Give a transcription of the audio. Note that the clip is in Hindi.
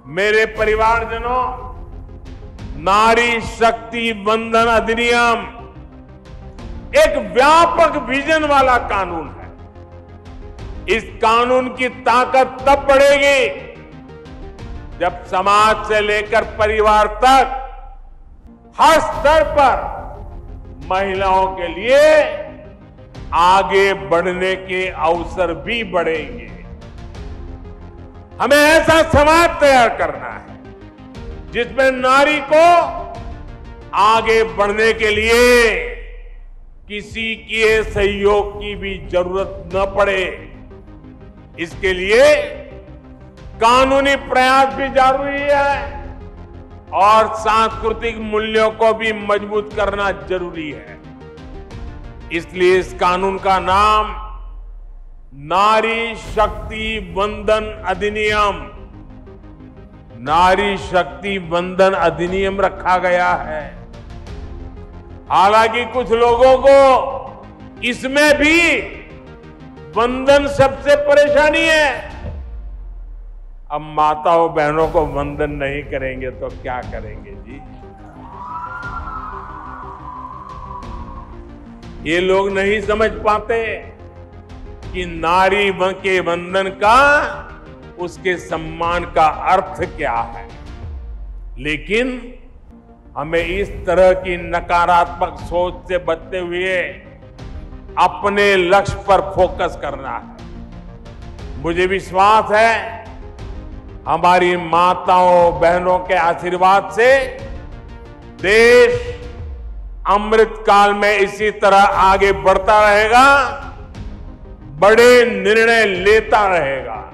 मेरे परिवारजनों, नारी शक्ति वंदन अधिनियम एक व्यापक विजन वाला कानून है। इस कानून की ताकत तब बढ़ेगी जब समाज से लेकर परिवार तक हर स्तर पर महिलाओं के लिए आगे बढ़ने के अवसर भी बढ़ेंगे। हमें ऐसा समाज तैयार करना है जिसमें नारी को आगे बढ़ने के लिए किसी के सहयोग की भी जरूरत न पड़े। इसके लिए कानूनी प्रयास भी जरूरी है और सांस्कृतिक मूल्यों को भी मजबूत करना जरूरी है। इसलिए इस कानून का नाम नारी शक्ति वंदन अधिनियम, नारी शक्ति वंदन अधिनियम रखा गया है। हालांकि कुछ लोगों को इसमें भी वंदन सबसे परेशानी है। अब माताओं बहनों को वंदन नहीं करेंगे तो क्या करेंगे जी? ये लोग नहीं समझ पाते कि नारी के वंदन का, उसके सम्मान का अर्थ क्या है। लेकिन हमें इस तरह की नकारात्मक सोच से बचते हुए अपने लक्ष्य पर फोकस करना है। मुझे विश्वास है हमारी माताओं बहनों के आशीर्वाद से देश अमृत काल में इसी तरह आगे बढ़ता रहेगा, बड़े निर्णय लेता रहेगा।